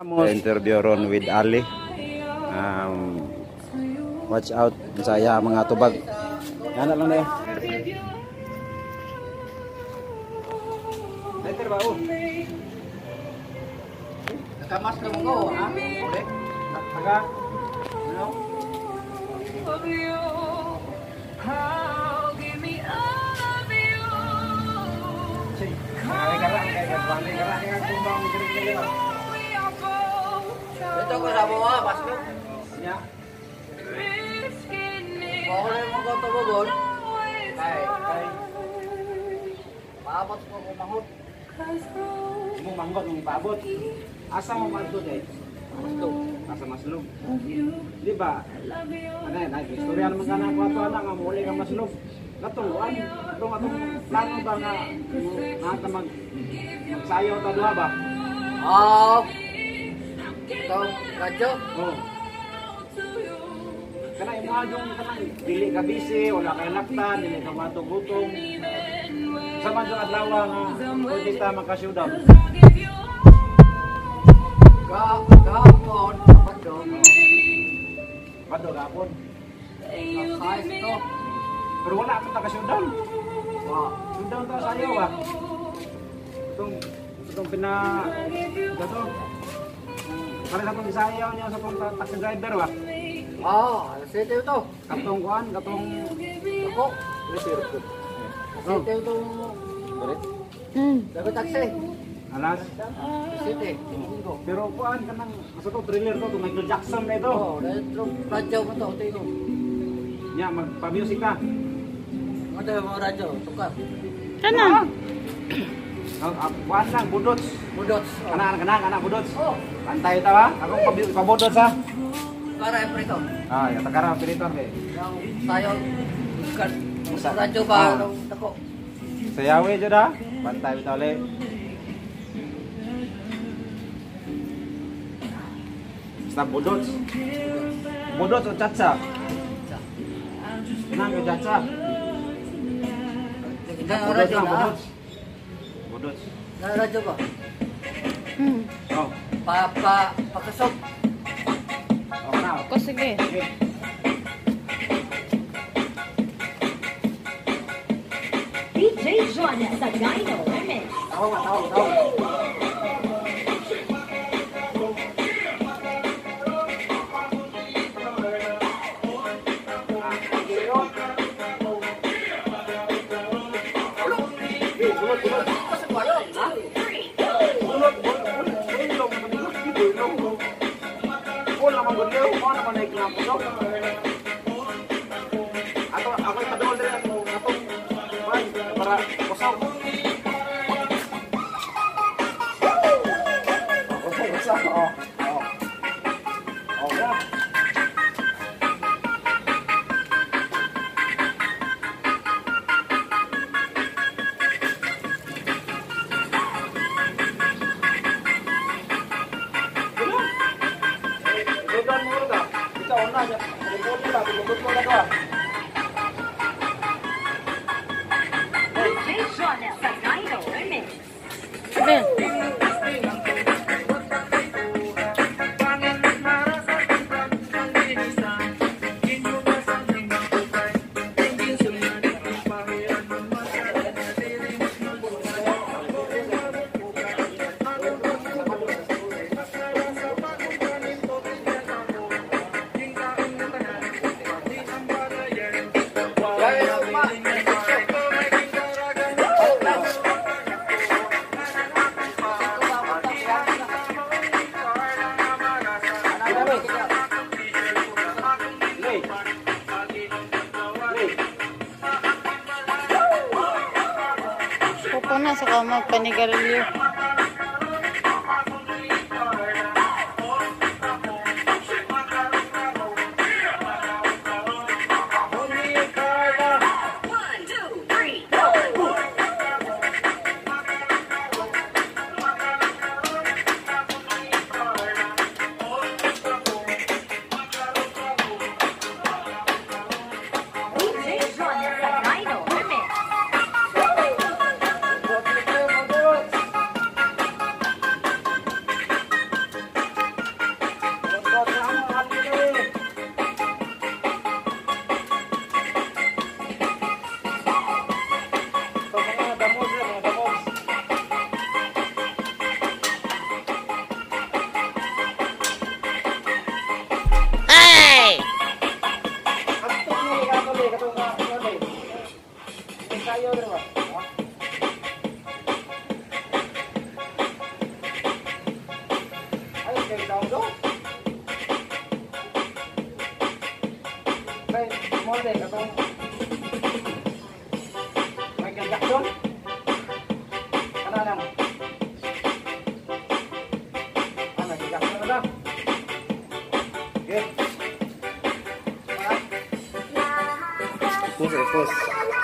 Interview ron with Ali. Watch out saya mga tubag. Yan lang na. Later ba oh. Nakamas ka mo ko, ha? Ulit. Taga. Ano? Ito ko sa mga pasok. Ya. Ako na yung mga tumugod. Kay. Paabot ko kumahot. Mo manggot ng paabot. Asa mo magdod eh? Maslog. Asa maslog. Di ba? Ano na istorya naman kana ko ato ana nga muli ka maslog. Katuluan, atong plano ba nga ata magsayaw ta duha ba? Ito, radyo. Oh. Kana imo adong kanang dili ka busy, wala kay laktan, dili ka matugutong. Sama jud adlaw nga pwede ta maka-showdown. Gahapon, pado. Pado gapon. Size ito. Pero wala pa ta ka-showdown. Showdown ta sayaw ba? Itong gato. Para sa itong isayaw niya sa itong taxi driver ba? Sete ito. Katong kuhan, katong... Ako. Sete ito. Dapat taksi. Alas. Sete. Pero kuhan ka nang... Masa itong thriller to, itong Michael Jackson na ito. Radyo mo ito. Ito ito. Nya, magpa-music ka. Ito yung mga radyo. Tukat. Kana? Kuhan lang, budots. Budots. Kana, budots. Pantay ito ba? Akong pabudots ha. Para yung prito. Yung takarang piriton kay. Yung sayo. Tukat. Radyo ba? Tako. Sayawi dyan ha. Pantay ito ulit. Basta budots. Budots o chatsa? Kenang yung chatsa? Budots lang, budots. Budots. Radyo ba? Oh. Pakasok. Oh, now. O sige. Okay. DJ John sa Dino Remix. Tahu. Atau ako ipadol din atong para kosaw. Oh. Ya. Beban mulu ka. Kita ona aja. Beban lah, beban mo na ka. DJ John sa Dino Remix. Sige. Pupo na sa kamag panigarilyo. Ensayo diri ba? Ha? Ay, kay daw do. Kay mo din katong Michael Jackson. Kana lang. Ana Jackson na lang. Okay. Pus.